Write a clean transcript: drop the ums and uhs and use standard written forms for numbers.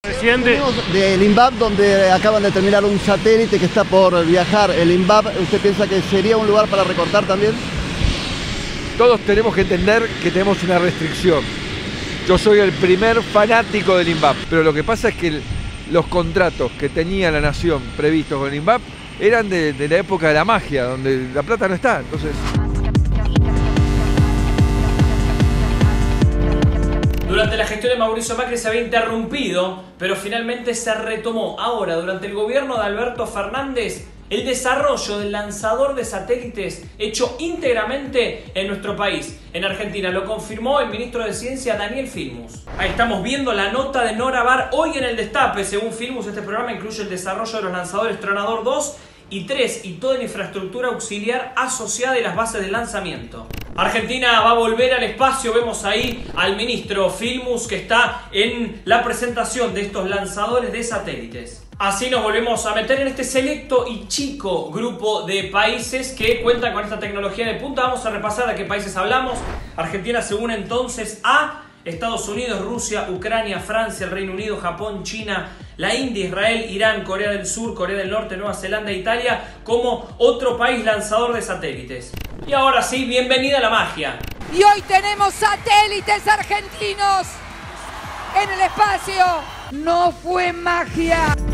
Presidente. Del INVAP, donde acaban de terminar un satélite que está por viajar. El INVAP, ¿usted piensa que sería un lugar para recortar también? Todos tenemos que entender que tenemos una restricción. Yo soy el primer fanático del INVAP, pero lo que pasa es que los contratos que tenía la nación previstos con el INVAP eran de la época de la magia, donde la plata no está. Entonces... Durante la gestión de Mauricio Macri se había interrumpido, pero finalmente se retomó ahora, durante el gobierno de Alberto Fernández, el desarrollo del lanzador de satélites hecho íntegramente en nuestro país, en Argentina. Lo confirmó el ministro de Ciencia, Daniel Filmus. Ahí estamos viendo la nota de Nora Bar hoy en El Destape. Según Filmus, este programa incluye el desarrollo de los lanzadores Tronador 2 y 3 y toda la infraestructura auxiliar asociada y las bases de lanzamiento. Argentina va a volver al espacio. Vemos ahí al ministro Filmus que está en la presentación de estos lanzadores de satélites. Así nos volvemos a meter en este selecto y chico grupo de países que cuentan con esta tecnología de punta. Vamos a repasar de qué países hablamos. Argentina se une entonces a Estados Unidos, Rusia, Ucrania, Francia, el Reino Unido, Japón, China, la India, Israel, Irán, Corea del Sur, Corea del Norte, Nueva Zelanda e Italia como otro país lanzador de satélites. Y ahora sí, bienvenida a la magia. Y hoy tenemos satélites argentinos en el espacio. No fue magia.